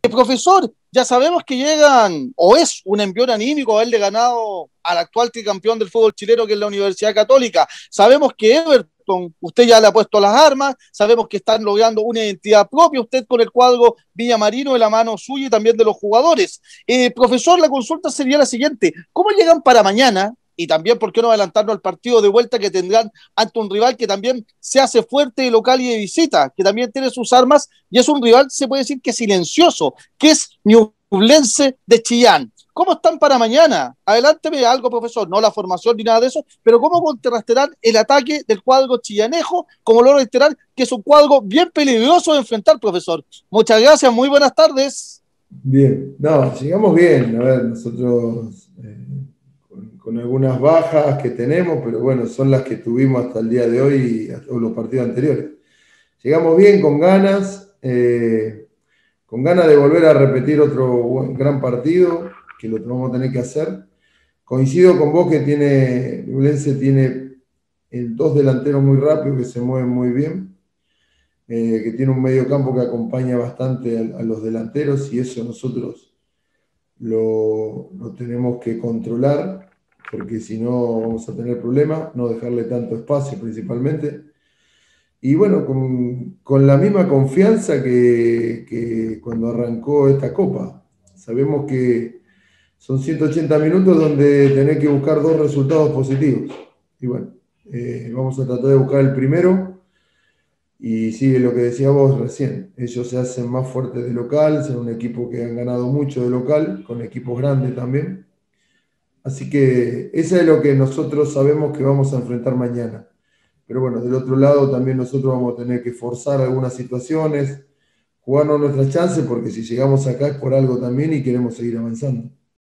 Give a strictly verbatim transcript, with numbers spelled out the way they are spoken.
Profesor, ya sabemos que llegan, o es un envión anímico haberle ganado al actual tricampeón del fútbol chileno, que es la Universidad Católica. Sabemos que Everton, usted ya le ha puesto las armas, sabemos que están logrando una identidad propia, usted con el cuadro Villamarino de la mano suya y también de los jugadores. Eh, profesor, la consulta sería la siguiente: ¿cómo llegan para mañana? Y también, ¿por qué no adelantarnos al partido de vuelta que tendrán ante un rival que también se hace fuerte de local y de visita, que también tiene sus armas y es un rival, se puede decir que silencioso, que es Ñublense de Chillán? ¿Cómo están para mañana? Adelánteme algo, profesor, no la formación ni nada de eso, pero ¿cómo contrastarán el ataque del cuadro chillanejo, como lo reiterar, que es un cuadro bien peligroso de enfrentar, profesor? Muchas gracias, muy buenas tardes. Bien, no, llegamos bien. A ver, nosotros eh, con, con algunas bajas que tenemos, pero bueno, son las que tuvimos hasta el día de hoy y hasta los partidos anteriores. Llegamos bien, con ganas, eh, con ganas de volver a repetir otro buen- gran partido, que lo vamos a tener que hacer. Coincido con vos que tiene, Ñublense tiene el dos delanteros muy rápidos que se mueven muy bien, eh, que tiene un medio campo que acompaña bastante a, a los delanteros y eso nosotros lo, lo tenemos que controlar, porque si no vamos a tener problemas, no dejarle tanto espacio principalmente. Y bueno, con, con la misma confianza que, que cuando arrancó esta copa. Sabemos que son ciento ochenta minutos donde tenés que buscar dos resultados positivos. Y bueno, eh, vamos a tratar de buscar el primero. Y sigue lo que decía vos recién, ellos se hacen más fuertes de local, son un equipo que han ganado mucho de local, con equipos grandes también. Así que eso es lo que nosotros sabemos que vamos a enfrentar mañana. Pero bueno, del otro lado también nosotros vamos a tener que forzar algunas situaciones, jugarnos nuestras chances, porque si llegamos acá es por algo también y queremos seguir avanzando.